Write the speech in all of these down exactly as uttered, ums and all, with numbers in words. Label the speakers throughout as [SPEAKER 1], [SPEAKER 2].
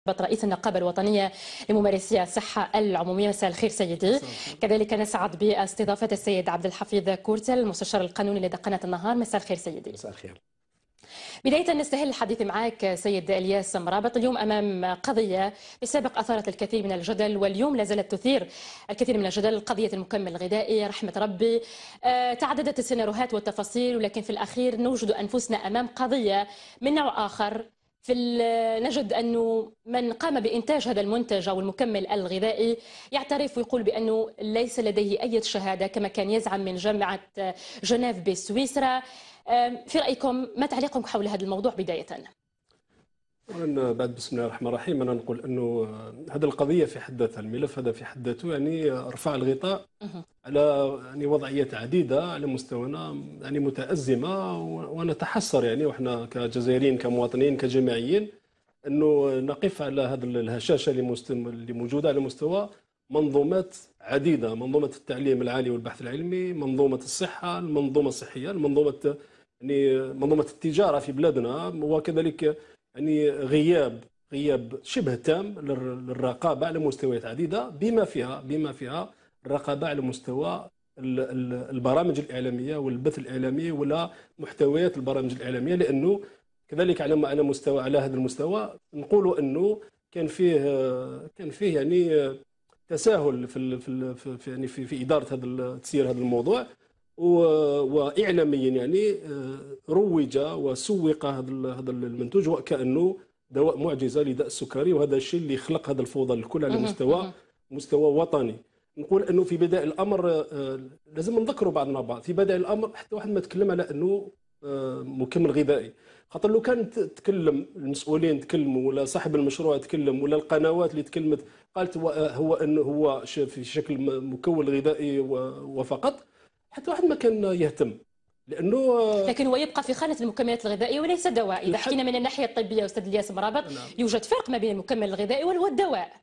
[SPEAKER 1] رئيس النقابة الوطنية لممارسي الصحة العمومية. مساء الخير سيدي. كذلك نسعد باستضافة السيد عبد الحفيظ كورتل المستشار القانوني لدى قناة النهار. مساء الخير سيدي.
[SPEAKER 2] مساء الخير.
[SPEAKER 1] بداية نستهل الحديث معك سيد الياس مرابط. اليوم أمام قضية بالسابق أثارت الكثير من الجدل واليوم لا زالت تثير الكثير من الجدل، قضية المكمل الغذائي رحمة ربي. أه تعددت السيناريوهات والتفاصيل، ولكن في الأخير نوجد أنفسنا أمام قضية من نوع آخر. في نجد أنه من قام بإنتاج هذا المنتج أو المكمل الغذائي يعترف ويقول بأنه ليس لديه أي شهادة كما كان يزعم من جامعة جنيف بسويسرا. في رأيكم ما تعليقكم حول هذا الموضوع بداية؟
[SPEAKER 2] أولا بعد بسم الله الرحمن الرحيم أنا نقول أنه هذه القضية في حد ذاتها، الملف هذا في حد ذاته يعني رفع الغطاء على يعني وضعيات عديدة على مستوانا يعني متأزمة، ونتحسر يعني وإحنا كجزائريين كمواطنين كجامعيين أنه نقف على هذه الهشاشة اللي موجودة على مستوى منظومات عديدة، منظومة التعليم العالي والبحث العلمي، منظومة الصحة، المنظومة الصحية، المنظومة يعني منظومة التجارة في بلادنا، وكذلك يعني غياب غياب شبه تام للرقابه على مستويات عديده، بما فيها بما فيها الرقابه على مستوى البرامج الاعلاميه والبث الاعلامي ولا محتويات البرامج الاعلاميه، لانه كذلك على على مستوى على هذا المستوى نقولوا انه كان فيه كان فيه يعني تساهل في في في يعني في, في اداره هذا تسيير هذا الموضوع، واعلاميا يعني روج وسوق هذا هذا المنتوج وكانه دواء معجزه لداء السكري، وهذا الشيء اللي خلق هذا الفوضى الكل على مستوى مستوى وطني. نقول انه في بدايه الامر لازم نذكروا بعضنا بعض، في بدايه الامر حتى واحد ما تكلم على انه مكمل غذائي، خاطر لو كان تكلم المسؤولين تكلموا ولا صاحب المشروع تكلم ولا القنوات اللي تكلمت قالت هو انه هو في شكل مكون غذائي وفقط، حتى واحد ما كان يهتم، لانه
[SPEAKER 1] لكن هو يبقى في خانه المكملات الغذائيه وليس دواء. اذا حكينا من الناحيه الطبيه استاذ الياس مرابط، نعم. يوجد فرق ما بين المكمل الغذائي والدواء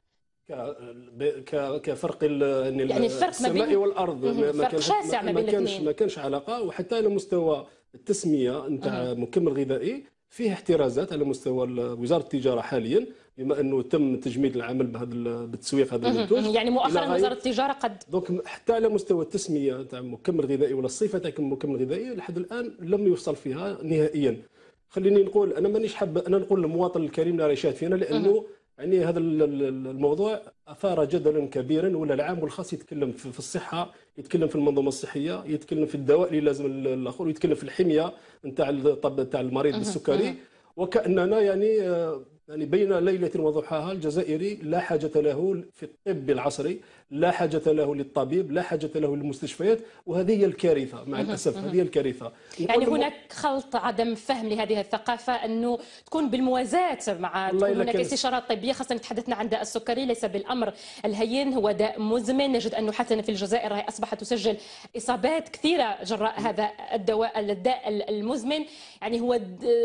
[SPEAKER 2] كفرق يعني السماء والارض،
[SPEAKER 1] ما فرق شاسع ما بين الاثنين،
[SPEAKER 2] ما كانش علاقه. وحتى على مستوى التسميه نتاع مكمل غذائي فيه احترازات على مستوى وزاره التجاره حاليا، بما انه تم تجميد العمل بهذا بالتسويق هذا المنتوج.
[SPEAKER 1] يعني مؤخرا وزاره التجاره قد
[SPEAKER 2] دونك حتى على مستوى التسميه تاع مكمل غذائي ولا الصفه تاع مكمل غذائي لحد الان لم يفصل فيها نهائيا. خليني نقول انا مانيش حاب انا نقول للمواطن الكريم اللي راه يشاهد فينا، لانه يعني هذا الموضوع اثار جدلا كبيرا، ولا العام والخاص يتكلم في الصحه، يتكلم في المنظومه الصحيه، يتكلم في الدواء اللي لازم الاخر، ويتكلم في الحميه نتاع نتاع المريض بالسكري، وكاننا يعني يعني بين ليله وضحاها الجزائري لا حاجه له في الطب العصري، لا حاجه له للطبيب، لا حاجه له للمستشفيات، وهذه هي الكارثه مع الاسف. هذه هي الكارثه.
[SPEAKER 1] يعني هناك خلط عدم فهم لهذه الثقافه، انه تكون بالموازاه مع تكون هناك استشارات طبيه، خاصه تحدثنا عن داء السكري ليس بالامر الهين، هو داء مزمن. نجد انه حتى في الجزائر راهي اصبحت تسجل اصابات كثيره جراء هذا الدواء الداء المزمن. يعني هو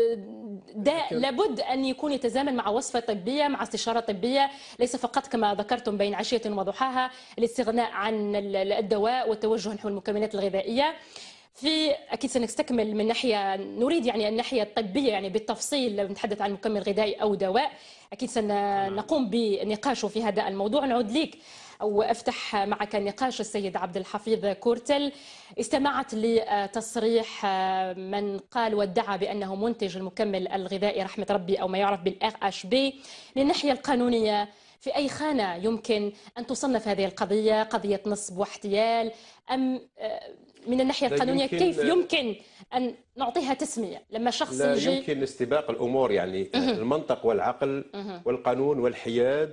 [SPEAKER 1] داء لابد ان يكون يتزامن مع وصفه طبيه مع استشاره طبيه، ليس فقط كما ذكرتم بين عشيه وضحاها الاستغناء عن الدواء والتوجه نحو المكملات الغذائيه. في اكيد سنستكمل من ناحيه نريد يعني الناحيه الطبيه يعني بالتفصيل، لو نتحدث عن مكمل غذائي او دواء اكيد سنقوم بنقاشه في هذا الموضوع. نعود ليك او افتح معك النقاش السيد عبد الحفيظ كورتل. استمعت لتصريح من قال وادعى بانه منتج المكمل الغذائي رحمه ربي او ما يعرف بالار اتش بي. للناحيه القانونيه في أي خانة يمكن أن تصنف هذه القضية؟ قضية نصب واحتيال أم من الناحية القانونية يمكن كيف يمكن أن نعطيها تسمية لما شخص
[SPEAKER 3] لا
[SPEAKER 1] يجي؟
[SPEAKER 3] يمكن استباق الأمور، يعني المنطق والعقل والقانون والحياد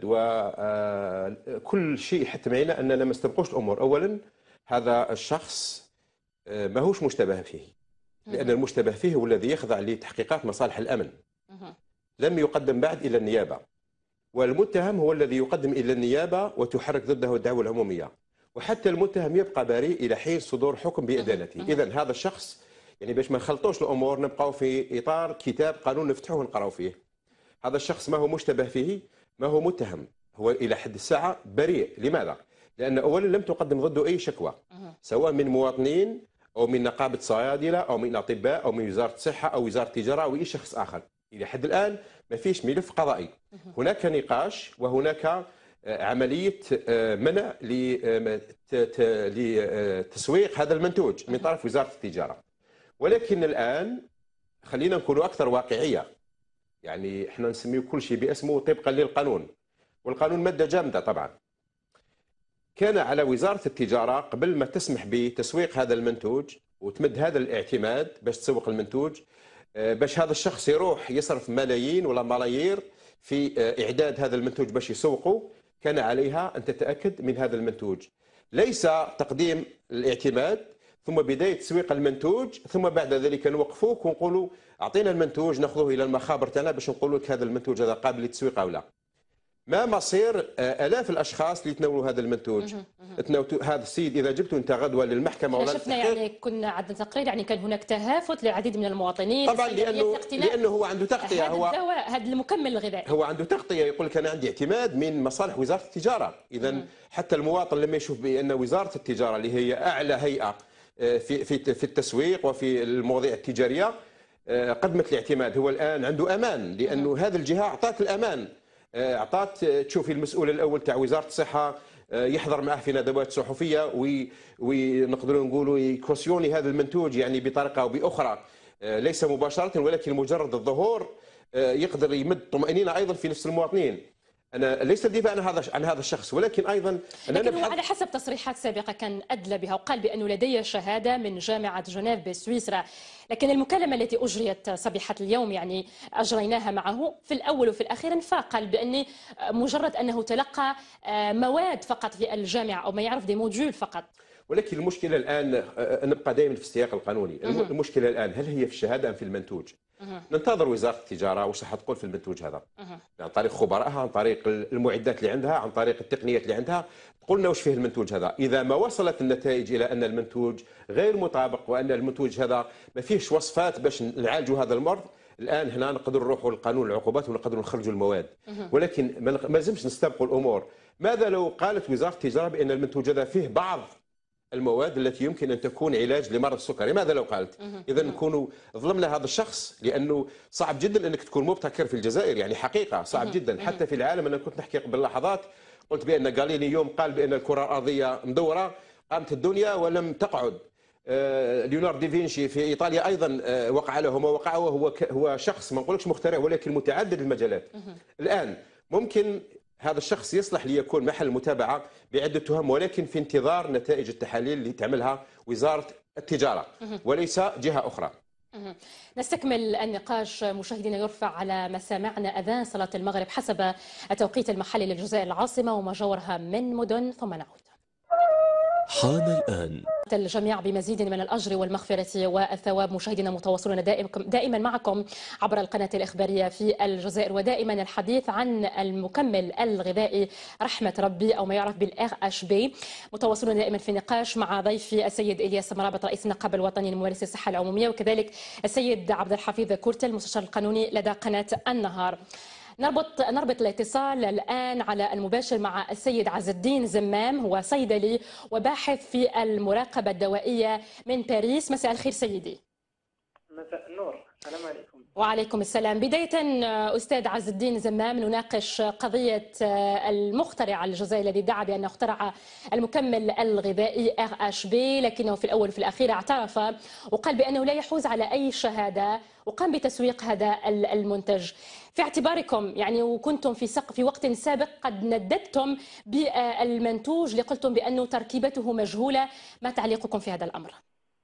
[SPEAKER 3] وكل شيء حتى معنا أننا ما نستبقوش الأمور. أولا هذا الشخص ماهوش مشتبه فيه، لأن المشتبه فيه هو الذي يخضع لتحقيقات مصالح الأمن، لم يقدم بعد إلى النيابة، والمتهم هو الذي يقدم إلى النيابة وتحرك ضده الدعوة العمومية، وحتى المتهم يبقى بريء إلى حين صدور حكم بإدانته. إذن هذا الشخص يعني باش ما نخلطوش الأمور نبقاو في إطار كتاب قانون نفتحوه ونقراو فيه. هذا الشخص ما هو مشتبه فيه، ما هو متهم، هو إلى حد الساعة بريء. لماذا؟ لأن أولا لم تقدم ضده أي شكوى، سواء من مواطنين أو من نقابة صيادلة أو من أطباء أو من وزارة الصحة أو وزارة التجارة أو أي شخص آخر. الى حد الان ما فيش ملف قضائي. هناك نقاش وهناك عمليه منع لتسويق هذا المنتوج من طرف وزاره التجاره. ولكن الان خلينا نكون اكثر واقعيه، يعني احنا نسميه كل شيء باسمه طبقا للقانون، والقانون ماده جامده طبعا. كان على وزاره التجاره قبل ما تسمح بتسويق هذا المنتوج وتمد هذا الاعتماد باش تسوق المنتوج، باش هذا الشخص يروح يصرف ملايين ولا ملايير في اعداد هذا المنتوج باش يسوقه، كان عليها ان تتاكد من هذا المنتوج، ليس تقديم الاعتماد ثم بدايه تسويق المنتوج ثم بعد ذلك نوقفوك ونقولوا اعطينا المنتوج ناخذه الى المخابر تاعنا باش نقولوا لك هذا المنتوج هذا قابل للتسويق او لا. ما مصير الاف الاشخاص اللي تناولوا هذا المنتوج؟ هذا السيد اذا جبته انت غدوه للمحكمه ولا
[SPEAKER 1] شفنا يعني كنا عندنا تقرير يعني كان هناك تهافت للعديد من المواطنين
[SPEAKER 3] طبعا لانه لانه هو عنده تغطيه،
[SPEAKER 1] هو الدواء هذا المكمل الغذائي
[SPEAKER 3] هو عنده تغطيه، يقول لك انا عندي اعتماد من مصالح وزاره التجاره. اذا حتى المواطن لما يشوف بان وزاره التجاره اللي هي اعلى هيئه في في في التسويق وفي المواضيع التجاريه قدمت الاعتماد، هو الان عنده امان، لانه هذه الجهه اعطت الامان، اعطات تشوفي المسؤول الاول تاع وزاره الصحه يحضر معه في ندوات صحفيه ونقدروا نقولوا يكوسيوني هذا المنتوج يعني بطريقه او باخرى، ليس مباشره ولكن مجرد الظهور يقدر يمد طمانينه ايضا في نفس المواطنين. انا ليس الدفاع عن هذا عن هذا الشخص، ولكن ايضا
[SPEAKER 1] لكن هو على حسب تصريحات سابقه كان ادلى بها وقال بانه لدي شهاده من جامعه جنيف بسويسرا، لكن المكالمه التي اجريت صبيحه اليوم يعني اجريناها معه في الاول وفي الاخير انفاق، قال بان مجرد انه تلقى مواد فقط في الجامعه او ما يعرف دي موديول فقط.
[SPEAKER 3] ولكن المشكله الان نبقى دائما في السياق القانوني، المشكله الان هل هي في الشهاده ام في المنتوج؟ ننتظر وزاره التجاره واش راح تقول في المنتوج هذا، عن طريق خبرائها، عن طريق المعدات اللي عندها، عن طريق التقنيات اللي عندها، قلنا واش فيه المنتوج هذا. اذا ما وصلت النتائج الى ان المنتوج غير مطابق وان المنتوج هذا ما فيهش وصفات باش نعالجوا هذا المرض، الان هنا نقدروا نروحوا لقانون العقوبات ونقدروا نخرجوا المواد. ولكن ما لازمش نستبقوا الامور. ماذا لو قالت وزاره التجاره بان المنتوج هذا فيه بعض المواد التي يمكن ان تكون علاج لمرض السكري؟ ماذا لو قالت؟ اذا نكونوا ظلمنا هذا الشخص، لانه صعب جدا انك تكون مبتكر في الجزائر، يعني حقيقه صعب جدا حتى في العالم. انا كنت نحكي قبل لحظات قلت بان غاليلي يوم قال بان الكره الارضيه مدوره، قامت الدنيا ولم تقعد. ليوناردو دافنشي في ايطاليا ايضا وقع له ما وقع، وهو هو شخص ما نقولكش مخترع ولكن متعدد المجالات. الان ممكن هذا الشخص يصلح ليكون محل متابعة بعدة تهم، ولكن في انتظار نتائج التحاليل اللي تعملها وزارة التجارة وليس جهة أخرى.
[SPEAKER 1] نستكمل النقاش مشاهدينا. يرفع على مسامعنا أذان صلاة المغرب حسب التوقيت المحلي للجزائر العاصمة وما جاورها من مدن، ثم نعود.
[SPEAKER 4] حان الآن
[SPEAKER 1] الجميع بمزيد من الأجر والمغفرة والثواب. مشاهدينا متواصلون دائما معكم عبر القناة الإخبارية في الجزائر، ودائما الحديث عن المكمل الغذائي رحمة ربي أو ما يعرف بالآر إتش بي. متواصلون دائما في نقاش مع ضيفي السيد إلياس مرابط رئيس النقابة الوطني لممارسي الصحة العمومية، وكذلك السيد عبد الحفيظ كورتل المستشار القانوني لدى قناة النهار. نربط نربط الاتصال الآن على المباشر مع السيد عز الدين زمام، هو صيدلي وباحث في المراقبة الدوائية من باريس. مساء الخير سيدي.
[SPEAKER 5] مساء النور، السلام عليكم.
[SPEAKER 1] وعليكم السلام. بداية أستاذ عز الدين زمام، نناقش قضية المخترع الجزائري الذي ادعى بأنه اخترع المكمل الغذائي آر إتش بي، لكنه في الأول وفي الأخير اعترف وقال بأنه لا يحوز على أي شهادة وقام بتسويق هذا المنتج. في اعتباركم يعني وكنتم في سق في وقت سابق قد نددتم بالمنتوج اللي قلتم بأنه تركيبته مجهولة، ما تعليقكم في هذا الأمر؟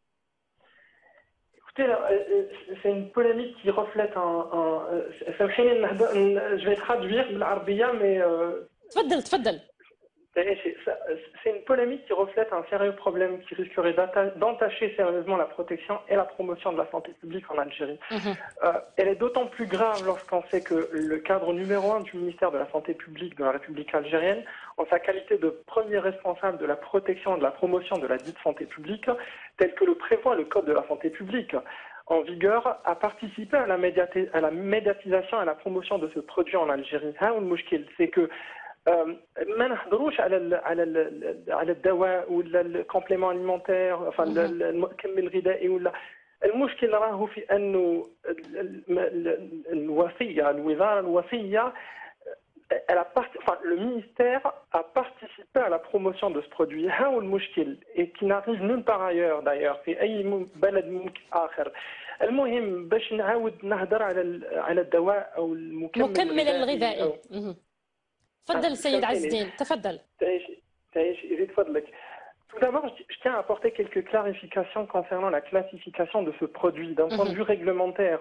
[SPEAKER 5] C'est une polémique qui reflète un... un... Je vais traduire بالعربية mais...
[SPEAKER 1] تفضل تفضل.
[SPEAKER 5] C'est une polémique qui reflète un sérieux problème qui risquerait d'entacher sérieusement la protection et la promotion de la santé publique en Algérie. Mmh. Euh, elle est d'autant plus grave lorsqu'on sait que le cadre numéro un du ministère de la Santé publique de la République algérienne, en sa qualité de premier responsable de la protection et de la promotion de la dite santé publique, tel que le prévoit le Code de la santé publique, en vigueur, a participé à la, à la médiatisation et à la promotion de ce produit en Algérie. C'est que ما نهضروش على ال على ال على الدواء ولا الكومبليمون اليمونتير، enfin المكمل الغذائي ولا المشكل راهو في انه الوصيه الوزاره الوصيه elle a part... enfin, le ministère a participé à la promotion de ce produit. ها هو المشكل et qui n'arrive nulle part ailleurs d'ailleurs في اي بلد ممكن اخر. المهم باش نعاود نهضر على على الدواء او المكمل
[SPEAKER 1] مكمل الغذائي.
[SPEAKER 5] أو...
[SPEAKER 1] تفضل السيد عز الدين تفضل.
[SPEAKER 5] تعيش تعيش يزيد فضلك. Tout d'abord, je tiens à apporter quelques clarifications concernant la classification de ce produit d'un point de vue réglementaire.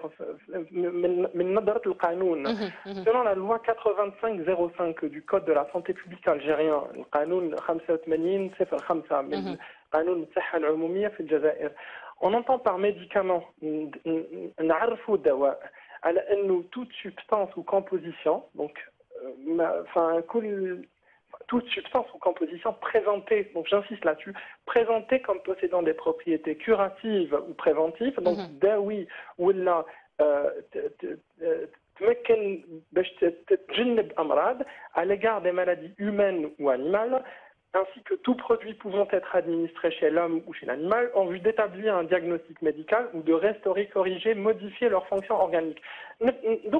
[SPEAKER 5] Selon la loi quatre-vingt-cinq zéro cinq du Code de la santé publique algérien, le قانون خمسة وثمانين صفر خمسة من قانون الصحة العمومية في الجزائر, on entend par médicament نعرفوا الدواء على أنه toute substance ou composition, donc enfin كل toute substance ou composition présentée, donc j'insiste là-dessus, présentée comme possédant des propriétés curatives ou préventives, donc dawi ou là تمكن باش تتجنب أمراض à l'égard des maladies humaines ou animales, ainsi que tout produit pouvant être administré chez l'homme ou chez l'animal en vue d'établir un diagnostic médical ou de restaurer, corriger, modifier leur fonction organique. Donc,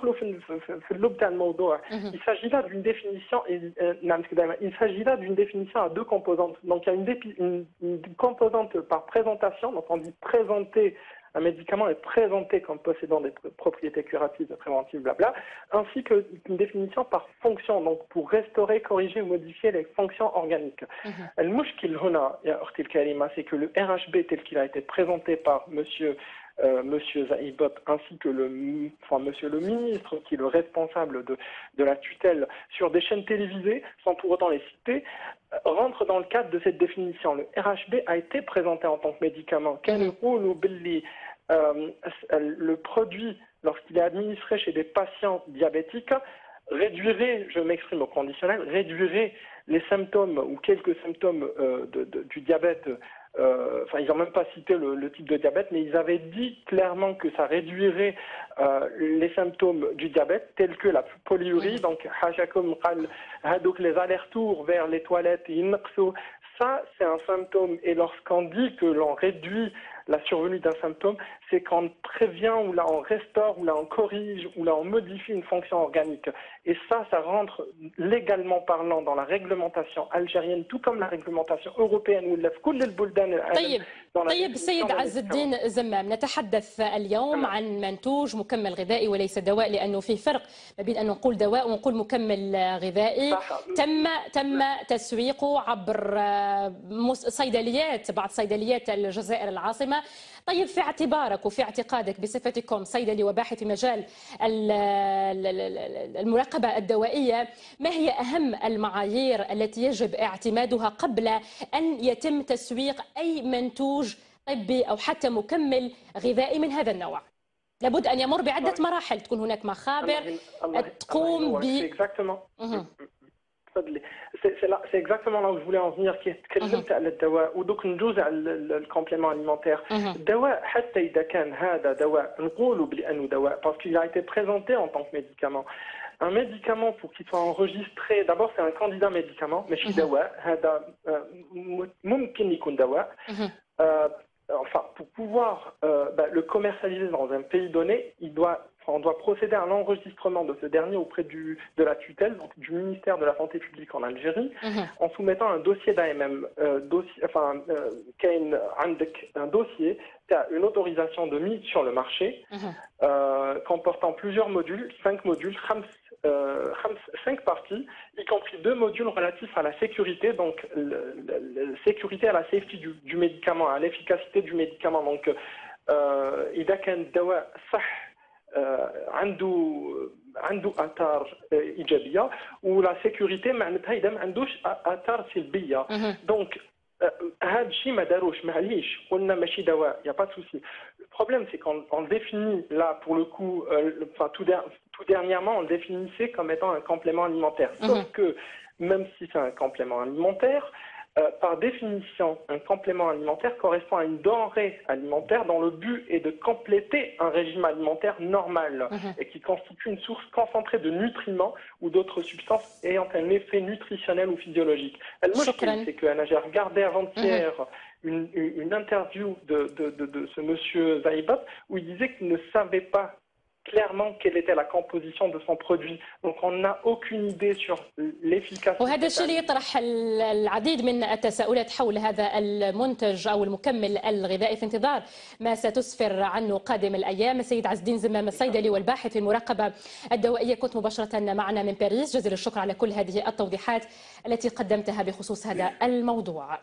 [SPEAKER 5] il s'agit là d'une définition, il s'agit là d'une définition à deux composantes. Donc, il y a une, une, une composante par présentation, donc on dit présenter. Un médicament est présenté comme possédant des propriétés curatives, préventives, blabla, ainsi qu'une définition par fonction, donc pour restaurer, corriger ou modifier les fonctions organiques. Le mushkil huna, ya ukhti al-karima, c'est que le R H B tel qu'il a été présenté par monsieur Euh, Monsieur Zaïbot ainsi que le, enfin, Monsieur le ministre, qui est le responsable de, de la tutelle sur des chaînes télévisées, sans pour autant les citer, rentre dans le cadre de cette définition. Le R H B a été présenté en tant que médicament. Le produit, lorsqu'il est administré chez des patients diabétiques, réduirait, je m'exprime au conditionnel, réduirait les symptômes ou quelques symptômes euh, de, de, du diabète. Euh, enfin, ils n'ont même pas cité le, le type de diabète, mais ils avaient dit clairement que ça réduirait euh, les symptômes du diabète, tels que la polyurie, donc les allers-retours vers les toilettes, ça c'est un symptôme. Et lorsqu'on dit que l'on réduit la survenue d'un symptôme, c'est qu'on prévient ou là on restaure ou là on corrige ou là on modifie une fonction organique. Et ça, ça rentre légalement parlant dans la réglementation algérienne, tout comme la réglementation européenne ou
[SPEAKER 1] طيب طيب السيد عز الدين زمام، نتحدث اليوم عن منتوج مكمل غذائي وليس دواء، لانه في فرق ما بين ان نقول دواء ونقول مكمل غذائي. تم تم تسويقه عبر صيدليات، بعض صيدليات الجزائر العاصمه. طيب في اعتبارك وفي اعتقادك بصفتكم صيدلي وباحث في مجال المراقبة الدوائية، ما هي أهم المعايير التي يجب اعتمادها قبل أن يتم تسويق أي منتوج طبي أو حتى مكمل غذائي من هذا النوع؟ لابد أن يمر بعدة مراحل، تكون هناك مخابر تقوم ب
[SPEAKER 5] C'est exactement là où je voulais en venir, qui est تكلمت على الدواء ودوك ندوز على الكومبليمون alimentaire. الدواء حتى إذا كان هذا دواء نقولوا بأنه دواء parce qu'il a été présenté en tant que médicament. Un médicament pour qu'il soit enregistré, d'abord c'est un candidat médicament, ماشي دواء. هذا ممكن يكون دواء. Enfin, pour pouvoir euh, bah, le commercialiser dans un pays donné, il doit, enfin, on doit procéder à l'enregistrement de ce dernier auprès du, de la tutelle, donc du ministère de la Santé publique en Algérie, mm-hmm. en soumettant un dossier d'A M M, euh, dossier, enfin, euh, un dossier, une autorisation de mise sur le marché, mm-hmm. euh, comportant plusieurs modules, cinq modules, Euh, cinq parties, y compris deux modules relatifs à la sécurité, donc la sécurité à la safety du, du médicament, à l'efficacité du médicament. Donc, إذا كان الدواء صح عنده عنده آثار إيجابية ولا sécurité معناتها إذا ما عندوش آثار سلبية. Donc هذا الشيء ما داروش معليش قلنا ماشي دواء, il y a pas de souci. Le problème c'est qu'on on définit là pour le coup, euh, enfin tout, der, tout dernièrement on le définissait comme étant un complément alimentaire. Sauf mmh. que même si c'est un complément alimentaire, Euh, par définition, un complément alimentaire correspond à une denrée alimentaire dont le but est de compléter un régime alimentaire normal mmh. et qui constitue une source concentrée de nutriments ou d'autres substances ayant un effet nutritionnel ou physiologique. C'est que j'ai regardé avant-hier mmh. une, une interview de, de, de, de ce monsieur Zaïbat où il disait qu'il ne savait pas clairement quelle était la composition de son produit. Donc on n'a aucune idée sur l'efficacité.
[SPEAKER 1] وهذا الشيء اللي يطرح العديد من التساؤلات حول هذا المنتج أو المكمل الغذائي في انتظار ما ستسفر عنه قادم الأيام. السيد عز الدين زمام الصيدلي والباحث في المراقبة الدوائية، كنت مباشرة معنا من باريس. جزيل الشكر على كل هذه التوضيحات التي قدمتها بخصوص هذا الموضوع.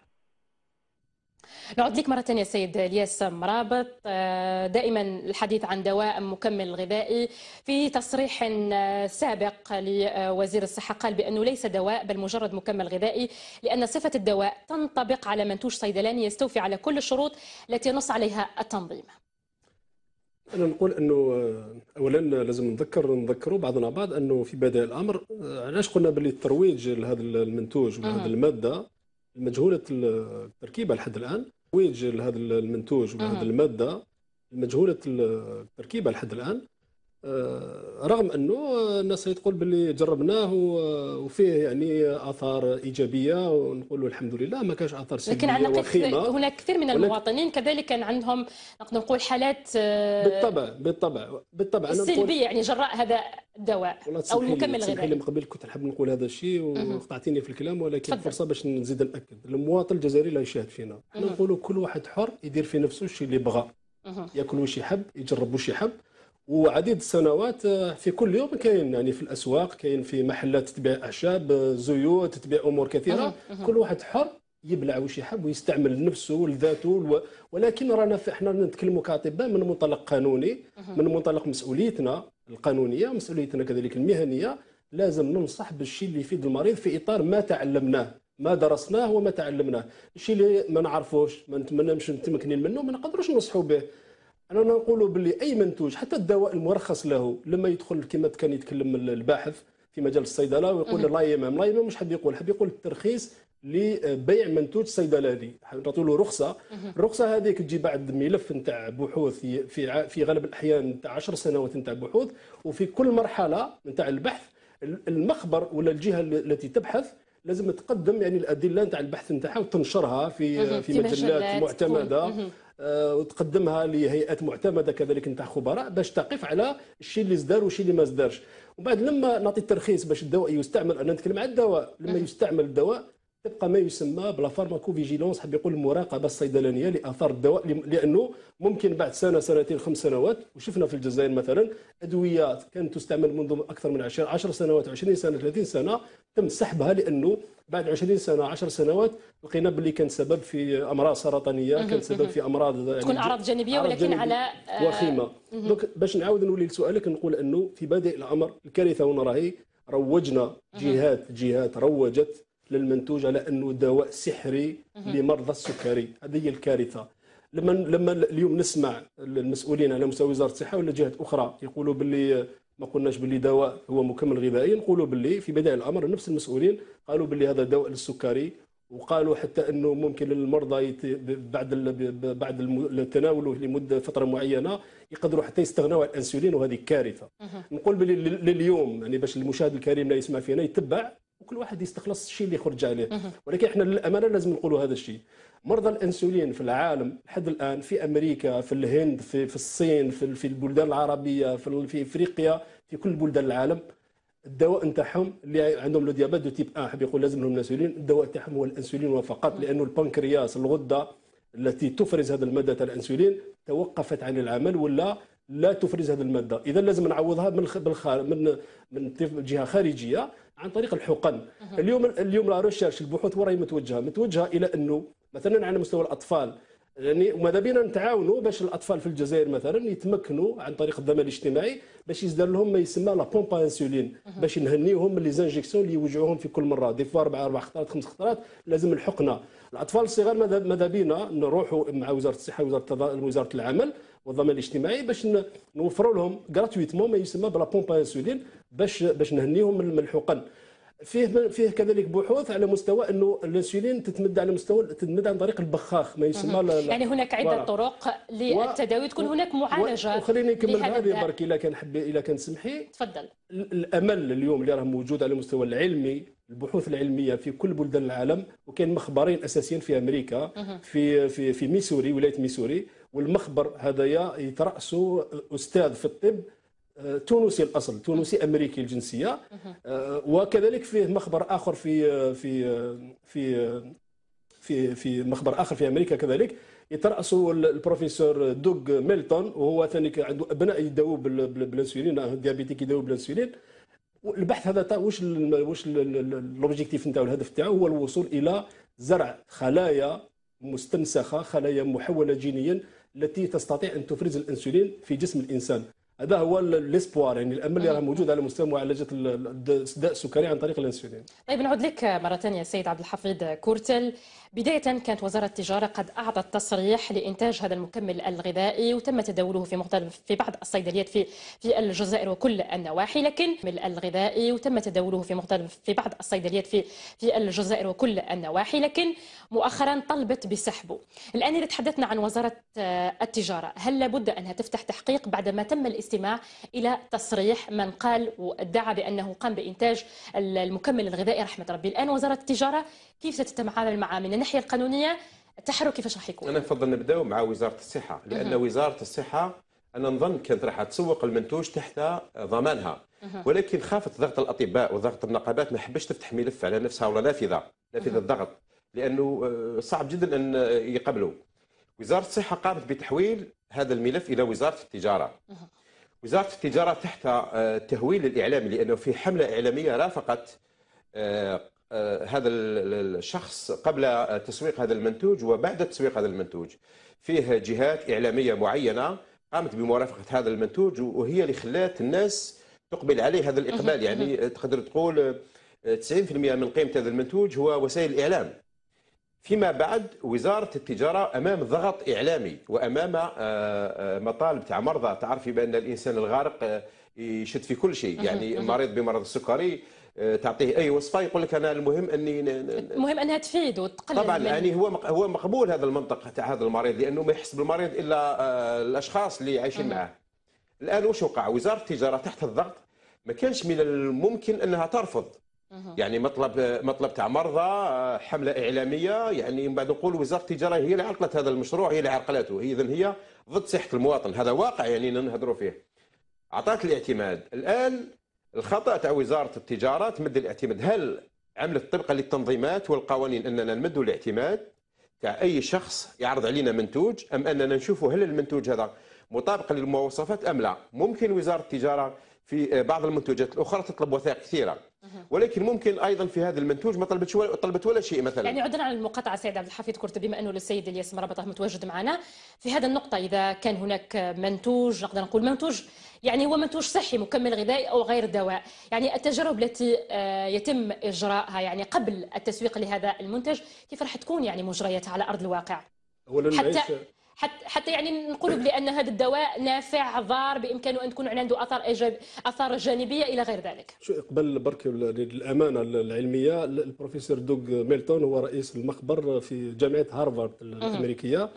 [SPEAKER 1] نعود لك مرة ثانية سيد الياس مرابط. دائما الحديث عن دواء مكمل غذائي، في تصريح سابق لوزير الصحة قال بأنه ليس دواء بل مجرد مكمل غذائي، لأن صفة الدواء تنطبق على منتوج صيدلاني يستوفي على كل الشروط التي ينص عليها التنظيم.
[SPEAKER 2] أنا نقول أنه أولا لازم نذكر نذكروا بعضنا بعض أنه في بداية الأمر علاش قلنا باللي الترويج لهذا المنتوج وهذه المادة المجهولة التركيبة لحد الآن، ترويج لهذا المنتوج وهذه المادة المجهولة التركيبة لحد الآن، رغم أنه الناس تقول باللي جربناه وفيه يعني آثار إيجابية ونقولوا الحمد لله ما كانش آثار سلبية وخيمة.
[SPEAKER 1] هناك كثير من المواطنين كذلك كان عندهم نقدر نقول حالات
[SPEAKER 2] بالطبع بالطبع بالطبع
[SPEAKER 1] سلبية يعني جراء هذا الدواء أو المكمل الغذائي.
[SPEAKER 2] من قبل كنت نحب نقول هذا الشيء وقطعتيني في الكلام، ولكن فضل. فرصة باش نزيد نأكد. المواطن الجزائري لا يشاهد فينا، احنا نقولوا كل واحد حر يدير في نفسه الشيء اللي بغى، ياكل واش يحب، يجرب واش يحب. وعديد السنوات في كل يوم كاين يعني في الاسواق، كاين في محلات تبيع اعشاب، زيوت، تبيع امور كثيره. كل واحد حر يبلع واش يحب ويستعمل لنفسه لذاته، ولكن رانا احنا نتكلموا كاطباء من منطلق قانوني، من منطلق مسؤوليتنا القانونيه ومسؤوليتنا كذلك المهنيه. لازم ننصح بالشيء اللي يفيد المريض في اطار ما تعلمناه، ما درسناه وما تعلمناه. الشيء اللي ما نعرفوش ما نتمناش متمكنين منه ما نقدروش ننصحوا به. أنا نقول باللي أي منتوج حتى الدواء المرخص له لما يدخل كما كان يتكلم الباحث في مجال الصيدلة ويقول لا يمام لا يمام مش حاب يقول حاب يقول الترخيص لبيع منتوج صيدلاني، نعطوا له رخصة. الرخصة هذيك تجي بعد ملف نتاع بحوث في في غالب الأحيان نتاع عشر سنوات نتاع بحوث، وفي كل مرحلة نتاع البحث المخبر ولا الجهة التي تبحث لازم تقدم يعني الأدلة نتاع البحث نتاعها وتنشرها في في مجلات معتمدة وتقدمها لهيئات معتمده كذلك نتاع خبراء باش تقف على الشيء اللي صدر والشيء اللي ما صدرش. ومن بعد لما نعطي الترخيص باش الدواء يستعمل، انا نتكلم على الدواء، لما يستعمل الدواء تبقى ما يسمى بلا فارماكو فيجيلونس، حاب يقول المراقبه الصيدلانيه لاثار الدواء، لانه ممكن بعد سنه سنتين خمس سنوات، وشفنا في الجزائر مثلا ادويه كانت تستعمل منذ اكثر من عشر سنوات عشرين سنه ثلاثين سنه تم سحبها، لانه بعد عشرين سنه عشر سنوات لقينا باللي كان سبب في امراض سرطانيه، كان سبب في امراض يعني
[SPEAKER 1] تكون اعراض جانبيه ولكن جانبية على
[SPEAKER 2] وخيمه. دونك باش نعاود نولي لسؤالك نقول انه في بادئ الامر الكارثه وين راهي، روجنا جهات جهات روجت للمنتوج على انه دواء سحري لمرضى السكري. هذه هي الكارثه. لما لما اليوم نسمع المسؤولين على مستوى وزاره الصحه ولا جهات اخرى يقولوا باللي ما قلناش باللي دواء هو مكمل غذائي، نقولوا باللي في بدايه الامر نفس المسؤولين قالوا باللي هذا دواء للسكري، وقالوا حتى انه ممكن للمرضى بعد بعد التناول لمده فتره معينه يقدروا حتى يستغنوا عن الانسولين، وهذه كارثه. نقول باللي لليوم يعني باش المشاهد الكريم لا يسمع فينا يتبع وكل واحد يستخلص الشيء اللي يخرج عليه، ولكن احنا للامانه لازم نقولوا هذا الشيء. مرضى الانسولين في العالم لحد الان في امريكا، في الهند، في في الصين، في في البلدان العربيه، في في افريقيا، في كل بلدان العالم، الدواء نتاعهم اللي عندهم لو ديابات دو تيب واحد حاب يقول لازم لهم الانسولين، الدواء تاعهم هو الانسولين فقط، لانه البنكرياس الغده التي تفرز هذه الماده تاع الانسولين توقفت عن العمل ولا لا تفرز هذه الماده، اذا لازم نعوضها من من من جهه خارجيه عن طريق الحقن. اليوم اليوم لا ريشيرش البحوث وراهي متوجهه متوجهه الى انه مثلا على مستوى الاطفال، يعني وماذا بينا نتعاونوا باش الاطفال في الجزائر مثلا يتمكنوا عن طريق الضمان الاجتماعي باش يصدر لهم ما يسمى لا بومبا انسولين، باش نهنيوهم من لي زانجيكسيون اللي يوجعوهم في كل مره، دي فوا اربع اربع خطرات خمس خطرات لازم الحقنه. الاطفال الصغار ماذا بينا نروحوا مع وزاره الصحه وزاره وزاره العمل والضمان الاجتماعي باش نوفروا لهم غراتويتمون ما يسمى بلا بومبا انسولين باش باش نهنيهم من الحقن. فيه فيه كذلك بحوث على مستوى انه الانسولين تتمد على مستوى تتمد عن طريق البخاخ ما يسمى
[SPEAKER 1] يعني هناك عده طرق للتداوي تكون هناك معالجه.
[SPEAKER 2] وخليني نكمل هذه برك الا كان حبي الا كان تسمحي.
[SPEAKER 1] تفضل.
[SPEAKER 2] الامل اليوم اللي راه موجود على المستوى العلمي، البحوث العلميه في كل بلدان العالم، وكاين مخبرين اساسيين في امريكا في في في ميسوري، ولايه ميسوري، والمخبر هذايا يترأسوا استاذ في الطب تونسي الاصل، تونسي امريكي الجنسيه، وكذلك فيه مخبر اخر في في في في في مخبر اخر في امريكا كذلك يترأسوا البروفيسور دوغ ميلتون، وهو ثاني عنده ابناء يداووا بالانسولين، ديابيتيك يداووا بالانسولين. البحث هذا واش واش لوبجيكتيف نتاعو، الهدف تاعو هو الوصول الى زرع خلايا مستنسخه، خلايا محوله جينيا التي تستطيع ان تفرز الانسولين في جسم الانسان. هذا هو الاسبوار، يعني الامل اللي راه موجود على مستوى معالجه الداء السكري عن طريق الانسولين.
[SPEAKER 1] طيب نعود لك مره ثانيه سيد عبد الحفيظ كورتل. بدايه كانت وزاره التجاره قد اعطت تصريح لانتاج هذا المكمل الغذائي، وتم تداوله في مختلف في بعض الصيدليات في في الجزائر وكل النواحي، لكن الغذائي وتم تداوله في مختلف في بعض الصيدليات في في الجزائر وكل النواحي، لكن مؤخرا طلبت بسحبه. الان اذا تحدثنا عن وزاره التجاره، هل لابد انها تفتح تحقيق بعدما تم الاستماع الى تصريح من قال وادعى بانه قام بانتاج المكمل الغذائي رحمه ربي؟ الان وزاره التجاره كيف ستتعامل معه من الناحيه القانونيه؟ التحرك كيفاش راح يكون؟
[SPEAKER 3] انا نفضل نبداو مع وزاره الصحه، لان وزاره الصحه انا نظن كانت راح تسوق المنتوج تحت ضمانها، ولكن خافت ضغط الاطباء وضغط النقابات، ما حبش تفتح ملف على نفسها ولا نافذه نافذه الضغط، لانه صعب جدا ان يقبلوا. وزاره الصحه قامت بتحويل هذا الملف الى وزاره التجاره. وزاره التجاره تحت تهويل الاعلامي، لانه في حمله اعلاميه رافقت هذا الشخص قبل تسويق هذا المنتوج وبعد تسويق هذا المنتوج. فيه جهات إعلامية معينة قامت بمرافقة هذا المنتوج، وهي اللي خلات الناس تقبل عليه هذا الإقبال. يعني تقدر تقول تسعين بالمئة من قيمة هذا المنتوج هو وسائل الإعلام. فيما بعد وزارة التجارة أمام ضغط إعلامي وأمام مطالب تاع مرضى. تعرفي بأن الإنسان الغارق يشد في كل شيء، يعني المريض بمرض السكري تعطيه اي وصفه يقول لك انا المهم اني
[SPEAKER 1] المهم انها تفيد وتقلل.
[SPEAKER 3] طبعا يعني هو هو مقبول هذا المنطق تاع هذا المريض، لانه ما يحس بالمريض الا الاشخاص اللي عايشين معه. الان واش وقع؟ وزاره التجاره تحت الضغط ما كانش من الممكن انها ترفض. يعني مطلب مطلب تاع مرضى، حمله اعلاميه، يعني من بعد نقول وزاره التجاره هي اللي عرقلت هذا المشروع، هي اللي عرقلته، اذا هي ضد صحه المواطن. هذا واقع يعني نهضروا فيه. اعطت الاعتماد. الان الخطأ تاع وزارة التجارة تمد الاعتماد. هل عملت طبقا للتنظيمات والقوانين أننا نمدوا الاعتماد تاع أي شخص يعرض علينا منتوج، أم أننا نشوفوا هل المنتوج هذا مطابق للمواصفات أم لا؟ ممكن وزارة التجارة في بعض المنتوجات الأخرى تطلب وثائق كثيرة، ولكن ممكن ايضا في هذا المنتوج ما طلبتش ولا طلبت ولا شيء مثلا.
[SPEAKER 1] يعني عدنا على المقاطعه سيد عبد الحفيظ كورتل، بما انه السيد الياس مرابطه متواجد معنا في هذا النقطه، اذا كان هناك منتوج نقدر نقول منتوج يعني هو منتوج صحي مكمل غذائي او غير دواء، يعني التجارب التي يتم اجراءها يعني قبل التسويق لهذا المنتج كيف راح تكون يعني مجرياتها على ارض الواقع؟
[SPEAKER 2] اولا
[SPEAKER 1] حتى حتى حتى يعني نقولوا بان هذا الدواء نافع ضار بامكانه ان تكون عنده اثار ايجابيه اثار جانبيه الى غير ذلك.
[SPEAKER 2] شو قبل برك للامانه العلميه، البروفيسور دوغ ميلتون هو رئيس المخبر في جامعه هارفارد الامريكيه،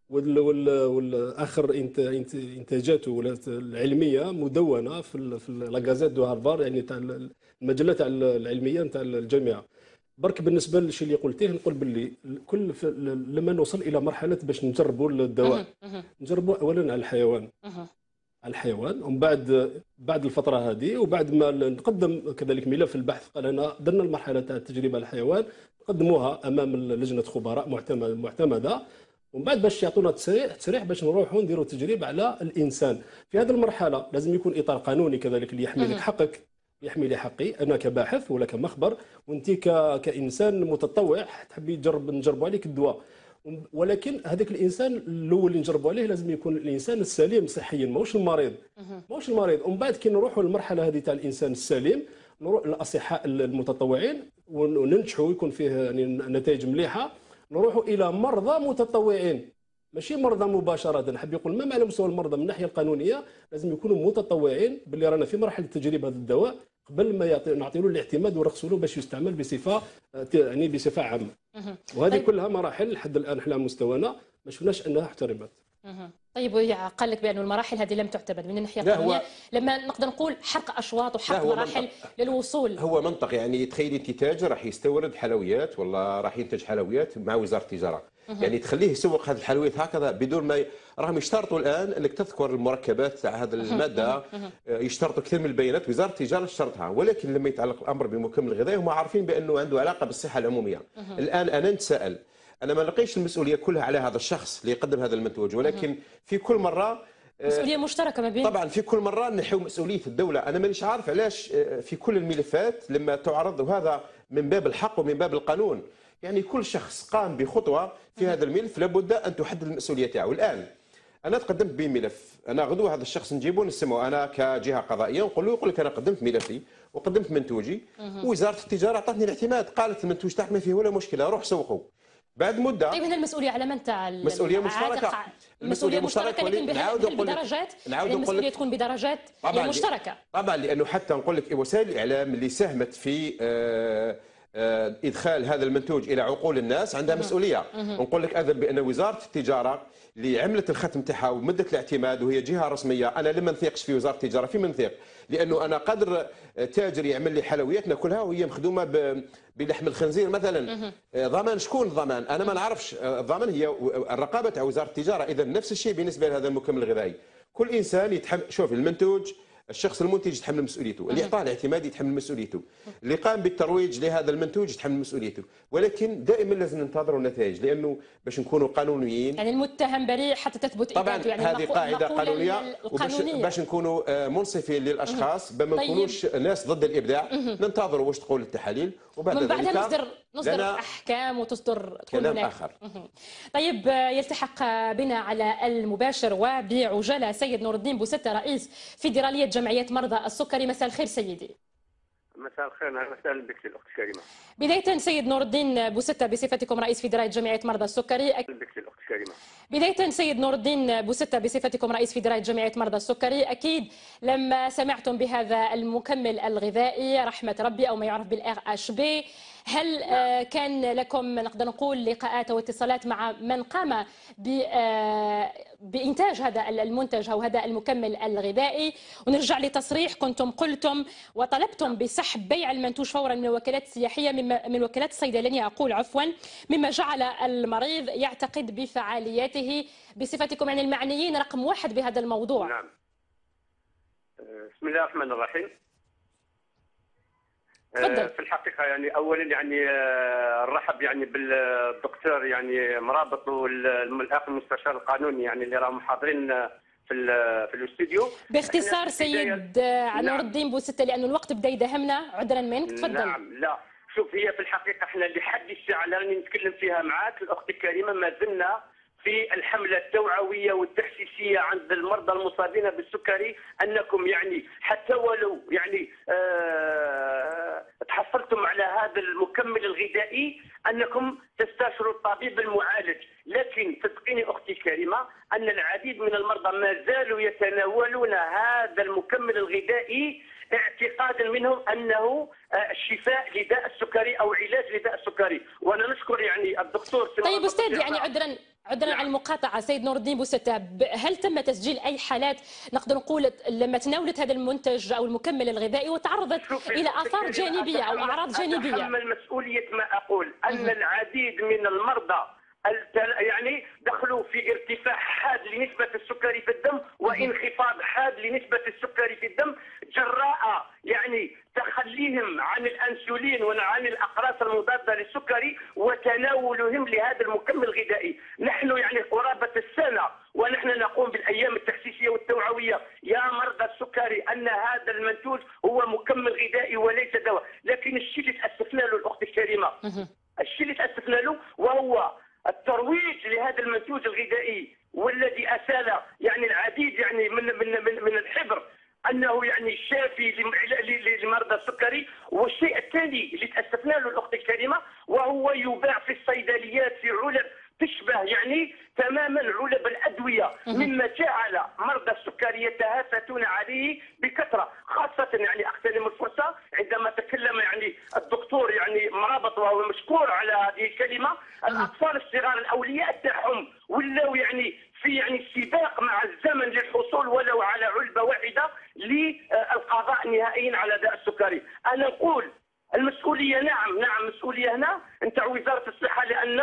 [SPEAKER 2] والاخر انتاجاته العلميه مدونه في في لاغازيت دو هارفارد، يعني تاع المجله تاع العلميه تاع الجامعه. برك بالنسبه للشيء اللي قلتيه نقول باللي كل لما نوصل الى مرحله باش نجربوا الدواء نجربوا اولا على الحيوان على الحيوان، ومن بعد بعد الفتره هذه وبعد ما نقدم كذلك ملف البحث قال انا درنا المرحله تاع التجربه على الحيوان، نقدموها امام لجنه خبراء معتمده، ومن بعد باش يعطونا تصريح تصريح باش نروحوا نديروا تجربه على الانسان. في هذه المرحله لازم يكون اطار قانوني كذلك اللي يحمي لك حقك، يحمي لي حقي انا كباحث ولا كمخبر، وانت كانسان متطوع تحبي تجرب نجربوا عليك الدواء. ولكن هذاك الانسان الاول اللي نجربوا عليه لازم يكون الانسان السليم صحيا، ماهوش المريض ماهوش المريض. ومن بعد كي نروحوا للمرحله هذه تاع الانسان السليم نروح للاصحاء المتطوعين وننجحوا يكون فيه يعني نتائج مليحه، نروحوا الى مرضى متطوعين ماشي مرضى مباشره. نحب يقول ما على مستوى المرضى من الناحيه القانونيه لازم يكونوا متطوعين باللي رانا في مرحله تجريب هذا الدواء، قبل ما نعطي له الاعتماد ونرخصوا له باش يستعمل بصفه يعني بصفه عامه. وهذه طيب. كلها مراحل لحد الان احنا مستوانا ما شفناش انها احترمت.
[SPEAKER 1] طيب قال لك بأن المراحل هذه لم تعتمد من الناحية القانونية، لما نقدر نقول حرق أشواط وحرق مراحل منطق. للوصول.
[SPEAKER 3] هو منطق يعني تخيلي انت تاجر راح يستورد حلويات ولا راح ينتج حلويات مع وزارة التجارة، يعني تخليه يسوق هذه الحلويات هكذا بدون ما ي... راهم يشترطوا الآن انك تذكر المركبات تاع هذه المادة، يشترطوا كثير من البيانات، وزارة التجارة اشترطها، ولكن لما يتعلق الأمر بمكمل الغذائي هم عارفين بأنه عنده علاقة بالصحة العمومية. الآن أنا نتساءل، أنا ما نلقيش المسؤولية كلها على هذا الشخص اللي يقدم هذا المنتوج، ولكن في كل مرة
[SPEAKER 1] مسؤولية مشتركة ما بين
[SPEAKER 3] طبعا في كل مرة نحو مسؤولية الدولة. أنا مانيش عارف علاش في كل الملفات لما تعرض، وهذا من باب الحق ومن باب القانون، يعني كل شخص قام بخطوة في هذا الملف لابد أن تحدد المسؤولية تاعو. الآن أنا تقدمت بملف، أنا غدوة هذا الشخص نجيبه نسمعه أنا كجهة قضائية نقول له، يقول لك أنا قدمت ملفي وقدمت منتوجي ووزارة التجارة أعطتني الاعتماد، قالت المنتوج تاعك ما فيه ولا مشكلة روح سوقه. بعد مده
[SPEAKER 1] طيب هنا المسؤوليه على من تاع
[SPEAKER 3] المسؤوليه مشتركه
[SPEAKER 1] المسؤوليه مشتركه لكن بدرجات المسؤوليه تكون بدرجات
[SPEAKER 3] طبعا
[SPEAKER 1] مشتركه
[SPEAKER 3] طبعا، لانه حتى نقول لك وسائل الاعلام اللي ساهمت في آآ آآ ادخال هذا المنتوج الى عقول الناس عندها مسؤوليه. نقول لك اذن بان وزاره التجاره اللي عملت الختم تاعها ومدت الاعتماد وهي جهه رسميه، انا لما نثيقش في وزاره التجاره في من نثيق، لانه انا قادر تاجر يعمل لي حلويات ناكلها وهي مخدومه بلحم الخنزير مثلا، ضمان شكون الضمان؟ انا ما نعرفش. الضمان هي الرقابه تاع وزاره التجاره. اذا نفس الشيء بالنسبه لهذا المكمل الغذائي، كل انسان يتحمل. شوف المنتوج، الشخص المنتج يتحمل مسؤوليته، اللي اعطاه الاعتماد يتحمل مسؤوليته، اللي قام بالترويج لهذا المنتوج يتحمل مسؤوليته، ولكن دائما لازم ننتظروا النتائج لانه باش نكونوا قانونيين.
[SPEAKER 1] يعني المتهم بريء حتى تثبت
[SPEAKER 3] طبعا
[SPEAKER 1] يعني
[SPEAKER 3] هذه قاعده قانونيه، وباش باش نكونوا منصفين للاشخاص، ما نكونوش طيب. ناس ضد الابداع. ننتظروا واش تقول التحاليل وبعد
[SPEAKER 1] من بعدها نصدر نصدر احكام وتصدر
[SPEAKER 3] كلام اخر.
[SPEAKER 1] طيب يلتحق بنا على المباشر وبعجاله سيد نور الدين بوستة رئيس فيدراليه جمعية مرضى السكري. مساء الخير سيدي.
[SPEAKER 6] مساء الخير، اهلا وسهلا بك الاخت الكريمه.
[SPEAKER 1] بدايه سيد نور الدين بوستة بصفتكم رئيس فيدراليه جمعية مرضى السكري أك...
[SPEAKER 6] بك الاخت الكريمه.
[SPEAKER 1] بدايه سيد نور الدين بوستة بصفتكم رئيس فيدراليه جمعية مرضى السكري، اكيد لما سمعتم بهذا المكمل الغذائي رحمه ربي او ما يعرف بالار اتش بي، هل نعم. كان لكم نقدر نقول لقاءات او اتصالات مع من قام بإنتاج هذا المنتج أو هذا المكمل الغذائي؟ ونرجع لتصريح كنتم قلتم وطلبتم بسحب بيع المنتوج فورا من الوكالات السياحية، من وكالات الصيدلانية أقول عفوا، مما جعل المريض يعتقد بفعالياته بصفتكم يعني المعنيين رقم واحد بهذا الموضوع.
[SPEAKER 6] نعم. بسم الله الرحمن الرحيم.
[SPEAKER 1] تفضل.
[SPEAKER 6] في الحقيقه يعني اولا يعني نرحب يعني بالدكتور يعني مرابط والاخ المستشار القانوني يعني اللي راهم حاضرين في في الاستوديو.
[SPEAKER 1] باختصار سيد نور الدين بوستة لانه الوقت بدا يداهمنا، عذرا منك تفضل.
[SPEAKER 6] نعم لا شوف، هي في الحقيقه احنا لحد الساعه اللي راني نتكلم فيها معاك الاخت الكريمه ما زلنا في الحملة التوعوية والتحسيسية عند المرضى المصابين بالسكري، أنكم يعني حتى ولو يعني أه تحصلتم على هذا المكمل الغذائي أنكم تستشيروا الطبيب المعالج. لكن صدقيني أختي الكريمة أن العديد من المرضى ما زالوا يتناولون هذا المكمل الغذائي اعتقادا منهم أنه الشفاء لداء السكري أو علاج لداء السكري. وأنا نشكر يعني الدكتور.
[SPEAKER 1] طيب أستاذ يعني عذرا عذرا نعم. على المقاطعة سيد نور الدين بوستة، هل تم تسجيل أي حالات نقدر نقول لما تناولت هذا المنتج أو المكمل الغذائي وتعرضت إلى آثار جانبية أو أعراض جانبية؟
[SPEAKER 6] أتحمل مسؤولية ما أقول أن العديد من المرضى يعني دخلوا في ارتفاع حاد لنسبة السكري في الدم وانخفاض حاد لنسبة السكري في الدم جراء يعني تخليهم عن الأنسولين وعن الأقراص المضادة للسكري وتناولهم لهذا المكمل الغذائي. نحن يعني قرابة السنة ونحن نقوم بالأيام التحسيسية والتوعوية يا مرضى السكري أن هذا المنتوج هو مكمل غذائي وليس دواء. لكن الشيء اللي تأسفنا له الأخت الكريمة، الشيء اللي تأسفنا له وهو الترويج لهذا المنتوج الغذائي والذي أسال يعني العديد يعني من من من, من الحبر انه يعني شافي لمرضى السكري. والشيء الثاني اللي تاسفنا له الاخت الكريمه وهو يباع في الصيدليات في علب تشبه يعني تماما علب الادويه، مما جعل مرضى السكري يتهافتون عليه بكثره، خاصه يعني اغتنم الفرصه عندما تكلم يعني الدكتور يعني مرابط وهو مشكور على هذه الكلمه. الاطفال الصغار الاولياء تاعهم ولاو يعني في يعني سباق مع الزمن للحصول ولو على علبه واحده للقضاء نهائيا على داء السكري. انا نقول المسؤوليه نعم نعم مسؤوليه هنا نتاع وزاره الصحه، لان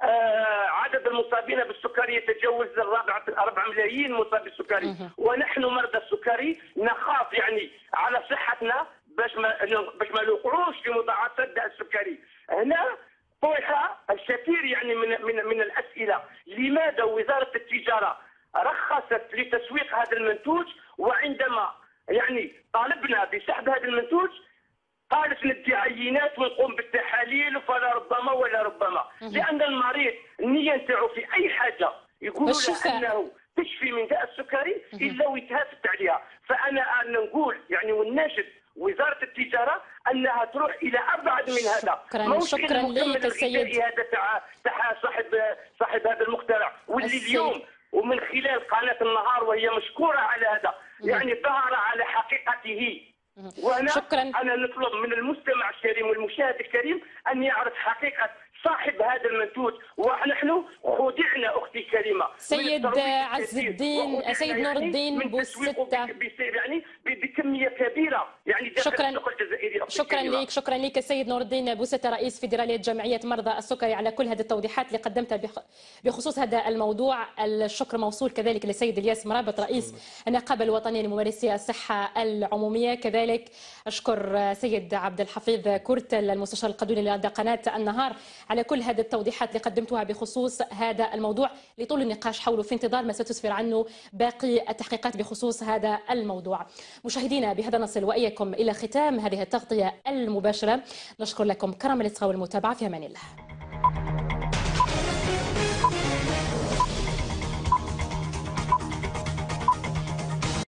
[SPEAKER 6] آه عدد المصابين بالسكري يتجاوز الرابعة أربعة ملايين مصاب بالسكري، ونحن مرضى السكري نخاف يعني على صحتنا باش ما باش ما نوقعوش في مضاعفات الداء السكري. هنا طرح الكثير يعني من من من الاسئله، لماذا وزاره التجاره رخصت لتسويق هذا المنتوج، وعندما يعني طالبنا بسحب هذا المنتوج قالت ندي عينات ونقوم بالتحاليل فلا ربما ولا ربما، لان المريض النيه نتاعو في اي حاجه يقولوا له انه تشفي من داء السكري الا ويتهافت عليها. فانا انا نقول يعني ونناشد وزاره التجاره انها تروح الى ابعد من هذا.
[SPEAKER 1] شكرا شكرا لك السيد
[SPEAKER 6] هذا تاع تاع صاحب صاحب هذا المخترع، واللي اليوم ومن خلال قناه النهار وهي مشكوره على هذا يعني ظهر على حقيقته. وأنا
[SPEAKER 1] شكرا.
[SPEAKER 6] أنا نطلب من المستمع الكريم والمشاهد الكريم أن يعرف حقيقة صاحب هذا المنتوج، ونحن خدعنا أختي الكريمة.
[SPEAKER 1] سيد عز الدين سيد نور الدين بوستة
[SPEAKER 6] يعني بكمية كبيرة يعني داخل
[SPEAKER 1] شكرا
[SPEAKER 6] السوق الجزائري.
[SPEAKER 1] شكرا لك شكرا لك السيد نور الدين بوستة رئيس فيدرالية جمعية مرضى السكري على كل هذه التوضيحات اللي قدمتها بخصوص هذا الموضوع. الشكر موصول كذلك للسيد الياس مرابط رئيس النقابة الوطنية لممارسي الصحة العمومية. كذلك أشكر سيد عبد الحفيظ كورتل المستشار القانوني لدى قناة النهار على كل هذه التوضيحات اللي قدمتها بخصوص هذا الموضوع لطول النقاش حوله في انتظار ما ستسفر عنه باقي التحقيقات بخصوص هذا الموضوع. مشاهدينا بهذا نصل وإياكم إلى ختام هذه التغطية المباشرة. نشكر لكم كرم الاصغاء والمتابعة. في أمان الله.